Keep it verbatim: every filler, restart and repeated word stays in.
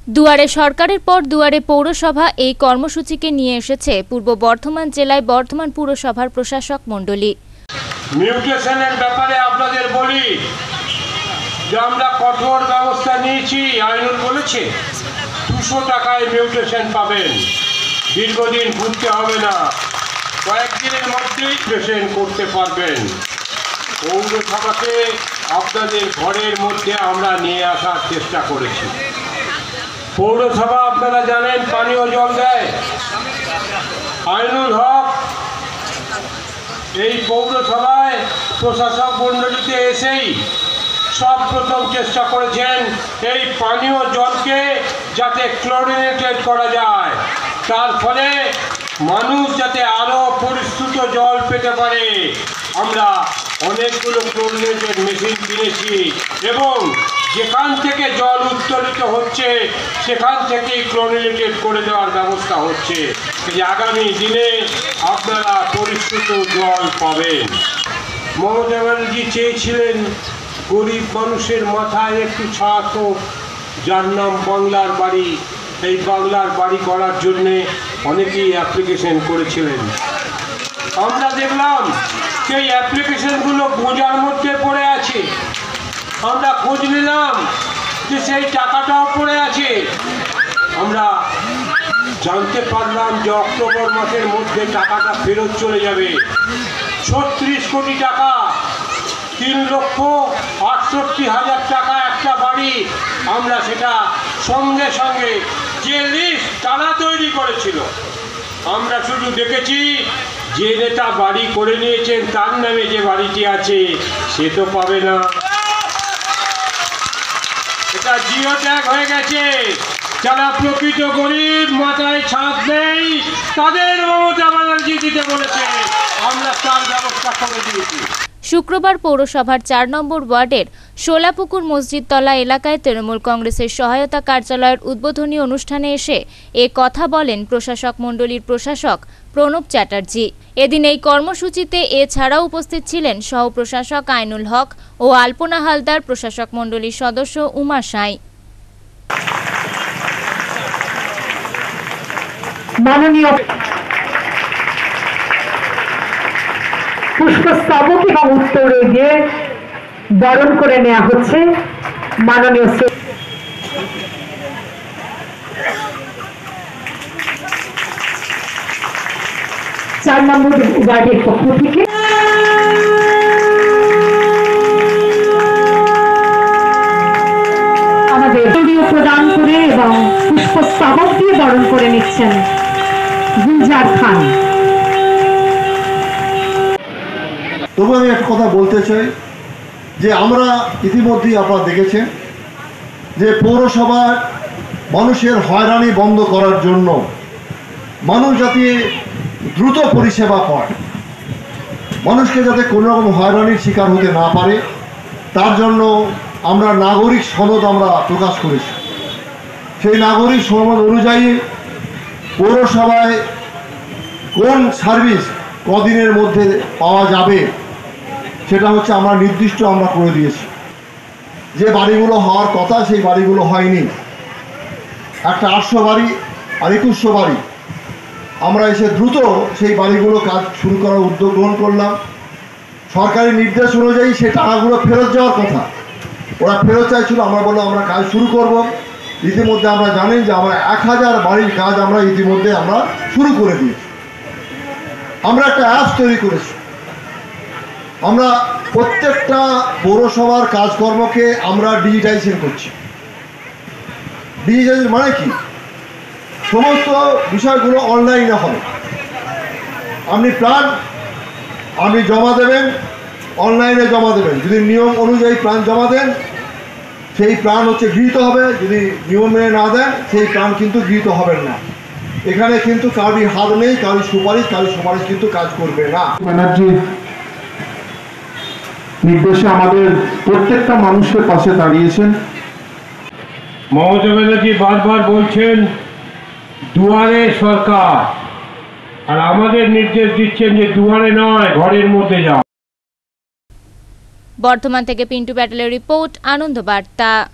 দুয়ারে সরকারের পর দুয়ারে পৌরসভা এই কর্মসূচিকে নিয়ে এসেছে পূর্ব বর্ধমান জেলায় বর্ধমান পুরসভার প্রশাসক মণ্ডলী। মিউটেশনের ব্যাপারে আপনাদের বলি যে আমরা কঠোর ব্যবস্থা নিয়েছি। আইনুল বলেছে দুশো টাকায় মিউটেশন পাবেন, দীর্ঘদিন ঘুরতে হবে না, কয়েকদিনের মধ্যেই মিউটেশন করতে পারবেন। পৌরসভাকে আপনাদের ঘরের মধ্যে আমরা নিয়ে আসার চেষ্টা করেছি। পৌরসভা আপনারা জানেন পানীয় জল দেয়। আইনুল হক এই পৌরসভায় প্রশাসক মণ্ডলীতে এসেই সব প্রথম চেষ্টা করেছেন এই পানীয় জলকে যাতে ক্লোরিনেটেড করা যায়, তার ফলে মানুষ যাতে আরও পরিশ্রুত জল পেতে পারে। আমরা অনেকগুলো ক্লোরিনেটেড মেশিন কিনেছি এবং যেখান থেকে জল উত্তোলিত হচ্ছে সেখান থেকেই ক্লোরিনেটেড করে দেওয়ার ব্যবস্থা হচ্ছে। আগামী দিনে আপনারা পরিশ্রুত জল পাবেন। মমতা ব্যানার্জি চেয়েছিলেন গরিব মানুষের মাথায় একটু ছাদ হোক, যার নাম বাংলার বাড়ি। এই বাংলার বাড়ি করার জন্যে অনেকেই অ্যাপ্লিকেশন করেছিলেন। আমরা দেখলাম সেই অ্যাপ্লিকেশনগুলো বোঝার মধ্যে পড়ে আছে। আমরা খোঁজ নিলাম যে সেই টাকাটাও পড়ে আছে। আমরা জানতে পারলাম যে অক্টোবর মাসের মধ্যে টাকাটা ফেরত চলে যাবে। ছত্রিশ কোটি টাকা, তিন লক্ষ আটষট্টি হাজার টাকা একটা বাড়ি। আমরা সেটা সঙ্গে সঙ্গে যে লিস্ট তারা তৈরি করেছিল, আমরা শুধু দেখেছি যে নেতা বাড়ি করে নিয়েছেন তার নামে যে বাড়িটি আছে সে তো পাবে না, এটা জিও ট্যাগ হয়ে গেছে। যারা প্রকৃত গরিব, মাথায় ছাদ নেই, তাদের মমতা ব্যানার্জি দিতে বলেছে, আমরা তার ব্যবস্থা করে দিয়েছি। শুক্রবার পৌরসভার চার নম্বর ওয়ার্ডের শোলাপুকুর মসজিদতলা এলাকায় তৃণমূল কংগ্রেসের সহায়তা কার্যালয়ের উদ্বোধনী অনুষ্ঠানে এসে এ কথা বলেন প্রশাসক মণ্ডলীর প্রশাসক প্রণব চ্যাটার্জি। এদিন এই কর্মসূচিতে এছাড়াও উপস্থিত ছিলেন সহ প্রশাসক আইনুল হক ও আলপনা হালদার, প্রশাসক মণ্ডলীর সদস্য উমা সাঁই। মাননীয় পুষ্পস্তবক এবং উত্তরে দিয়ে বরণ করে নেওয়া হচ্ছে মাননীয় চার নম্বর ওয়ার্ডের পক্ষ থেকে আমাদের প্রদান করে এবং পুষ্পস্তবক দিয়ে বরণ করে নিচ্ছেন গুলজার খান। তবু আমি একটা কথা বলতে চাই যে আমরা ইতিমধ্যেই আপনারা দেখেছেন যে পৌরসভার মানুষের হয়রানি বন্ধ করার জন্য, মানুষ যাতে দ্রুত পরিষেবা পায়, মানুষকে যাতে কোনো রকম হয়রানির শিকার হতে না পারে, তার জন্য আমরা নাগরিক সনদ আমরা প্রকাশ করেছি। সেই নাগরিক সনদ অনুযায়ী পৌরসভায় কোন সার্ভিস কদিনের মধ্যে পাওয়া যাবে সেটা হচ্ছে আমরা নির্দিষ্ট আমরা করে দিয়েছি। যে বাড়িগুলো হওয়ার কথা সেই বাড়িগুলো হয়নি। একটা আটশো বাড়ি আর একুশশো বাড়ি আমরা এসে দ্রুত সেই বাড়িগুলো কাজ শুরু করার উদ্যোগ গ্রহণ করলাম। সরকারি নির্দেশ অনুযায়ী সেই টাকাগুলো ফেরত যাওয়ার কথা, ওরা ফেরত চাইছিল। আমরা বললাম আমরা কাজ শুরু করব। ইতিমধ্যে আমরা জানি যে আমরা এক হাজার বাড়ির কাজ আমরা ইতিমধ্যে আমরা শুরু করে দিয়েছি। আমরা একটা অ্যাপ তৈরি করেছি। আমরা প্রত্যেকটা পৌরসভার কাজকর্মকে আমরা ডিজিটাইজেশন করছি। ডিজিটাইজেশন মানে কি? সমস্ত বিষয়গুলো অনলাইনে হবে। আপনি প্ল্যান আপনি জমা দেবেন, অনলাইনে জমা দেবেন। যদি নিয়ম অনুযায়ী প্ল্যান জমা দেন সেই প্ল্যান হচ্ছে গৃহীত হবে, যদি নিয়ম মেনে না দেন সেই প্ল্যান কিন্তু গৃহীত হবেন না। এখানে কিন্তু কারোর হাত নেই, কারোর সুপারিশ কারোর সুপারিশ কিন্তু কাজ করবে না। ব্যানার্জি নির্দেশে আমাদের প্রত্যেকটা মানুষের পাশে দাঁড়িয়েছেন। মমতা ব্যানার্জি বারবার বলছেন দুয়ারে সরকার, আর আমাদের নির্দেশ দিচ্ছেন যে দুয়ারে নয়, ঘরের মধ্যে যাও। বর্ধমান থেকে পিন্টু প্যাটেলের রিপোর্ট, আনন্দ বার্তা।